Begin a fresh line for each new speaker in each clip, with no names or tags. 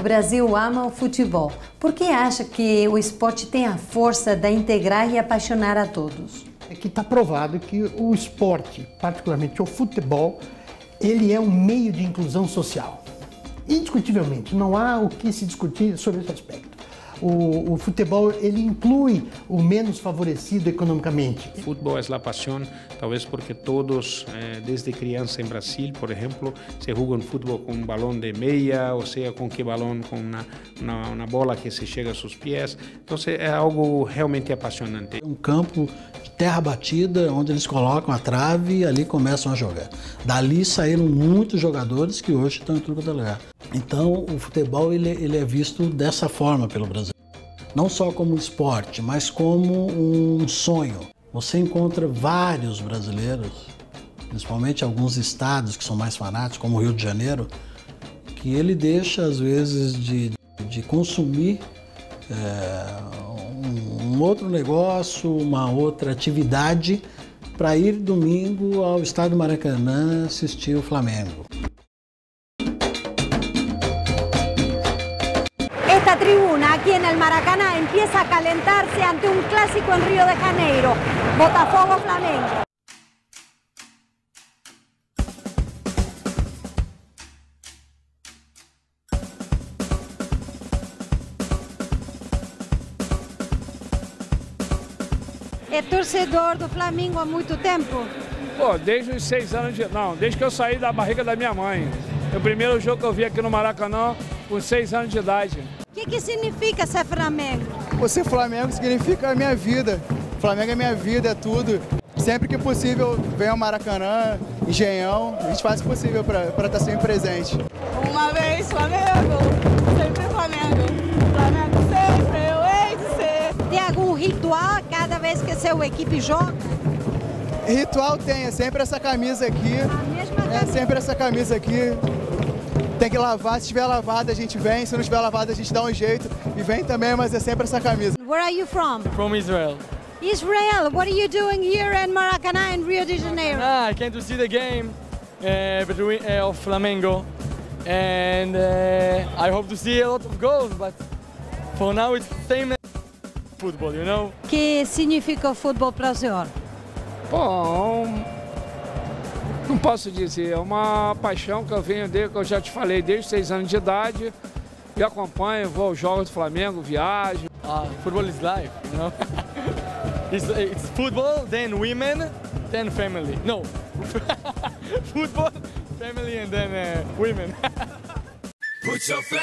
Brasil ama o futebol. Por que acha que o esporte tem a força de integrar e apaixonar a todos?
É que está provado que o esporte, particularmente o futebol, ele é um meio de inclusão social. Indiscutivelmente, não há o que se discutir sobre esse aspecto. O futebol, ele inclui o menos favorecido economicamente.
O futebol é a paixão, talvez porque todos, desde criança em Brasil, por exemplo, se jogam futebol com um balão de meia, ou seja, com que balão, com uma bola que se chega aos seus pés. Então, é algo realmente apaixonante.
Um campo de terra batida, onde eles colocam a trave e ali começam a jogar. Dali saíram muitos jogadores que hoje estão em tudo quanto é lugar. Então, o futebol ele é visto dessa forma pelo Brasil. Não só como esporte, mas como um sonho. Você encontra vários brasileiros, principalmente alguns estados que são mais fanáticos, como o Rio de Janeiro, que ele deixa, às vezes, de consumir um outro negócio, uma outra atividade, para ir domingo ao estádio Maracanã assistir o Flamengo.
Esta tribuna aquí en el Maracaná empieza a calentarse ante un clásico en Río de Janeiro, Botafogo-Flamengo. É torcedor do Flamengo há muito tempo?
Pô, desde os 6 anos de... Não, desde que eu saí da barriga da minha mãe. O primeiro jogo que eu vi aqui no Maracanã, com 6 anos de idade.
O que significa ser Flamengo?
Ser Flamengo significa a minha vida. Flamengo é minha vida, é tudo. Sempre que possível, venho ao Maracanã, Engenhão, a gente faz o possível para estar sempre presente.
Uma vez Flamengo, sempre Flamengo. Flamengo sempre, eu hei de ser.
Tem algum ritual cada vez que seu equipe joga?
Ritual tem, é sempre essa camisa aqui.
A mesma camisa?
É sempre essa camisa aqui. Tem que lavar, se estiver lavada a gente vem, se não estiver lavada a gente dá um jeito e vem também, mas é sempre essa camisa.
Where are you from?
From Israel.
Israel, what are you doing here in Maracanã in Rio de Janeiro?
I came to see the game between of Flamengo, and I hope to see a lot of goals, but for now it's same football, you know.
O que significa o futebol para o senhor?
Bom, não posso dizer, é uma paixão que eu venho desde, que eu já te falei, desde 6 anos de idade. E acompanho, vou aos jogos do Flamengo, viajo.
Football is life, you know. It's football, then women, then family. No, football, family, and then women.
O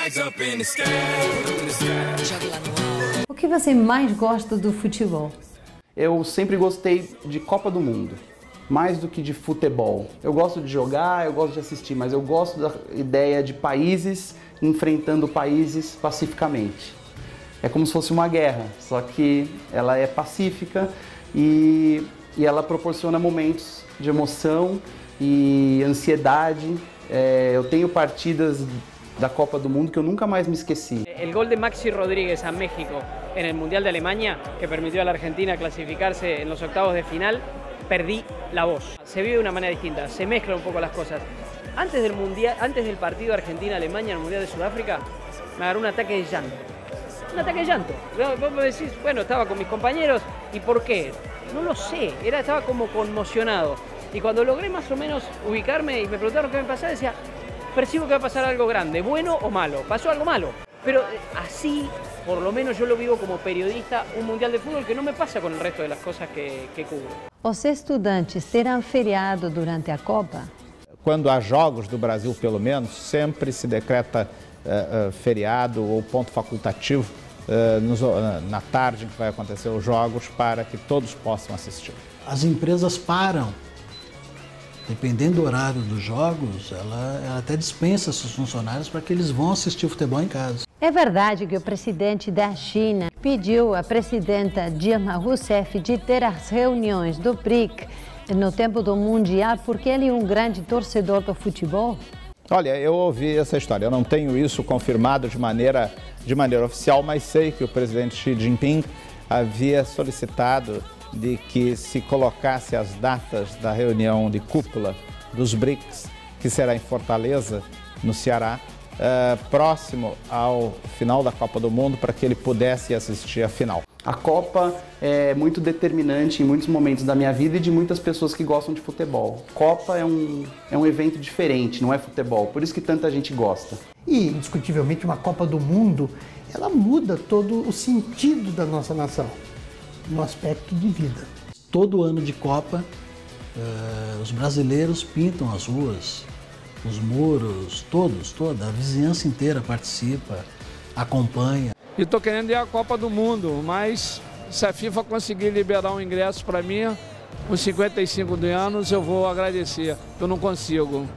que você mais gosta do futebol?
Eu sempre gostei de Copa do Mundo, mais do que de futebol. Eu gosto de jogar, eu gosto de assistir, mas eu gosto da ideia de países enfrentando países pacificamente. É como se fosse uma guerra, só que ela é pacífica e ela proporciona momentos de emoção e ansiedade. Eu tenho partidas da Copa do Mundo que eu nunca mais me esqueci.
El gol de Maxi Rodríguez a México en el Mundial de Alemania, que permitió a la Argentina clasificarse en los octavos de final, perdí la voz. Se vive de una manera distinta, se mezclan un poco las cosas. Antes del Mundial, antes del partido Argentina-Alemania en el Mundial de Sudáfrica, me agarró un ataque de llanto. Un ataque de llanto. Vos me decís, bueno, estaba con mis compañeros, ¿y por qué? No lo sé, estaba como conmocionado. Y cuando logré más o menos ubicarme y me preguntaron qué me pasaba, decía, percibo que va a pasar algo grande, bueno o malo. Pasó algo malo, pero así, por lo menos yo lo vivo como periodista, un mundial de fútbol que no me pasa con el resto de las cosas que cubro.
Os estudantes terão feriado durante a Copa?
Quando há jogos do Brasil, pelo menos, sempre se decreta feriado ou ponto facultativo na tarde em que vai acontecer os jogos para que todos possam assistir.
As empresas param. Dependendo do horário dos jogos, ela até dispensa seus funcionários para que eles vão assistir o futebol em casa.
É verdade que o presidente da China pediu à presidenta Dilma Rousseff de ter as reuniões do BRIC no tempo do Mundial porque ele é um grande torcedor do futebol?
Olha, eu ouvi essa história, eu não tenho isso confirmado de maneira oficial, mas sei que o presidente Xi Jinping havia solicitado de que se colocasse as datas da reunião de cúpula dos BRICS, que será em Fortaleza, no Ceará, próximo ao final da Copa do Mundo para que ele pudesse assistir a final.
A Copa é muito determinante em muitos momentos da minha vida e de muitas pessoas que gostam de futebol. Copa é um evento diferente, não é futebol, por isso que tanta gente gosta.
E, indiscutivelmente, uma Copa do Mundo, ela muda todo o sentido da nossa nação, no aspecto de vida.
Todo ano de Copa, os brasileiros pintam as ruas, os muros, toda a vizinhança inteira participa, acompanha.
E estou querendo ir à Copa do Mundo, mas se a FIFA conseguir liberar um ingresso para mim, com 55 anos, eu vou agradecer. Eu não consigo.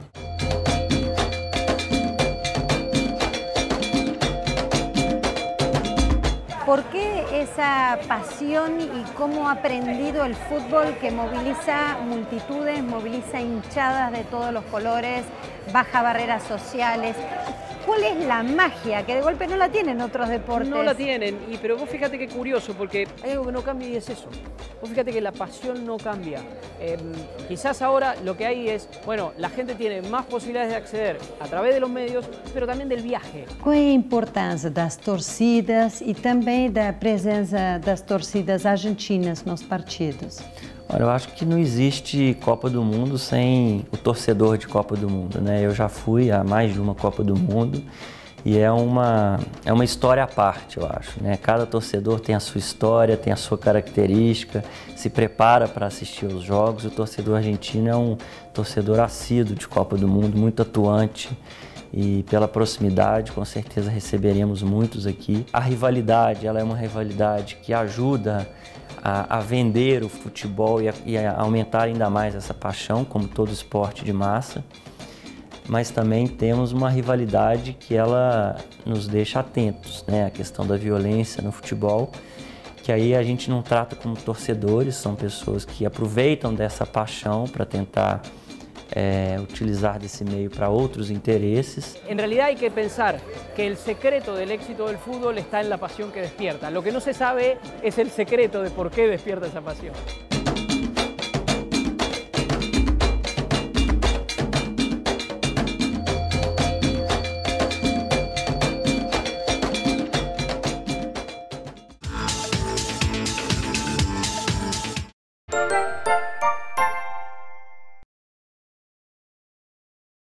¿Por qué esa pasión y cómo ha aprendido el fútbol que moviliza multitudes, moviliza hinchadas de todos los colores, baja barreras sociales? ¿Cuál es la magia que de golpe no la tienen otros deportes?
No la tienen, pero vos fíjate qué curioso, porque hay algo que no cambia y es eso. Vos fíjate que la pasión no cambia. Quizás ahora lo que hay es, bueno, la gente tiene más posibilidades de acceder a través de los medios, pero también del viaje.
Qual é a importância das torcidas e também da presença das torcidas argentinas nos partidos?
Olha, eu acho que não existe Copa do Mundo sem o torcedor de Copa do Mundo, né? Eu já fui a mais de uma Copa do Mundo e é uma história à parte, eu acho, né? Cada torcedor tem a sua história, tem a sua característica, se prepara para assistir aos jogos. O torcedor argentino é um torcedor assíduo de Copa do Mundo, muito atuante. E pela proximidade, com certeza receberemos muitos aqui. A rivalidade, ela é uma rivalidade que ajuda a vender o futebol e a aumentar ainda mais essa paixão, como todo esporte de massa. Mas também temos uma rivalidade que ela nos deixa atentos, né? A questão da violência no futebol, que aí a gente não trata como torcedores, são pessoas que aproveitam dessa paixão para tentar utilizar desse meio para outros intereses.
En realidad hay que pensar que el secreto del éxito del fútbol está en la pasión que despierta. Lo que no se sabe es el secreto de por qué despierta esa pasión.